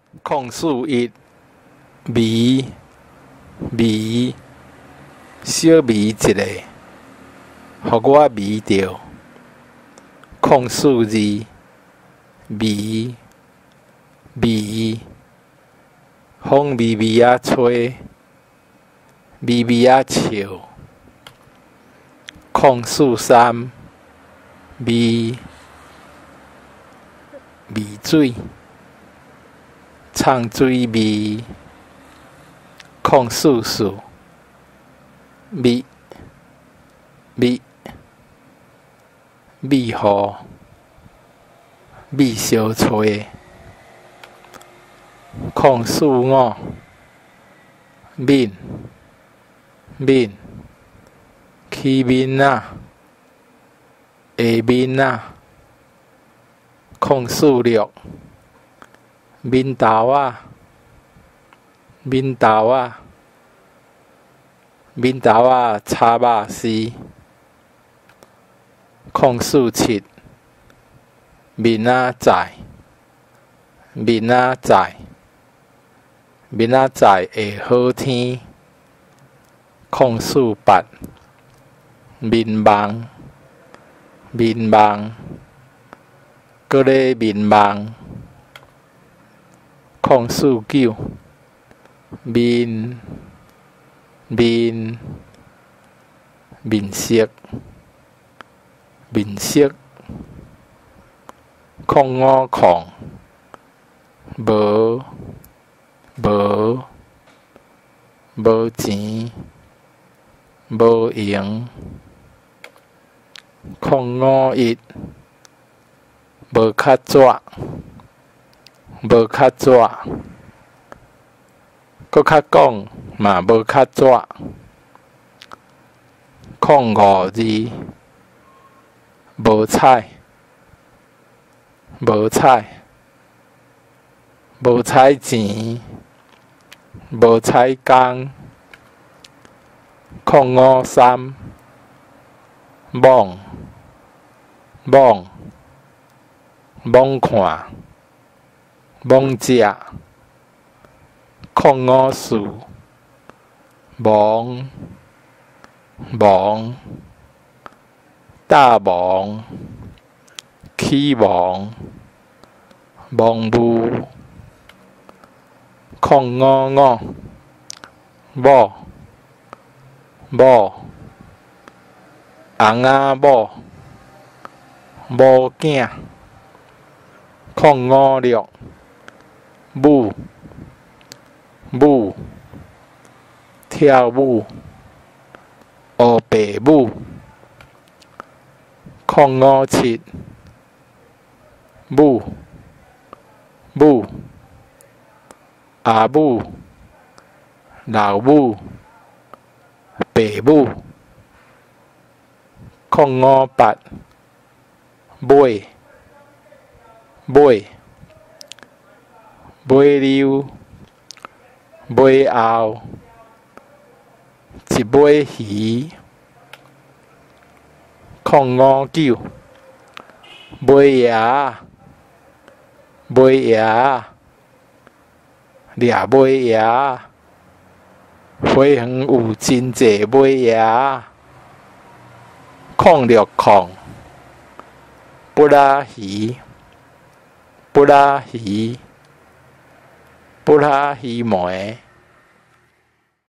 041迷，小迷一个，互我迷着。042迷，风微微啊吹，微微啊笑。043迷水，唱水迷。044密糊，密相吹。045面，起面啊，下面啊。046面豆啊，炒肉丝。047面仔载下好天。048面梦，搁咧面梦。049面色。050无钱，无闲。051无较纸，搁较讲嘛无较纸。052无彩钱，无彩工。053罔看，罔食。054忙，大忙，起忙，忙舞。055某，翁仔某囝。056舞，跳舞，学爸母。057母，阿母，老母，爸母。058买溜，买后，一尾鱼。059买鸭，掠买鸭。花园有真济买鸭。060不拉鱼糜。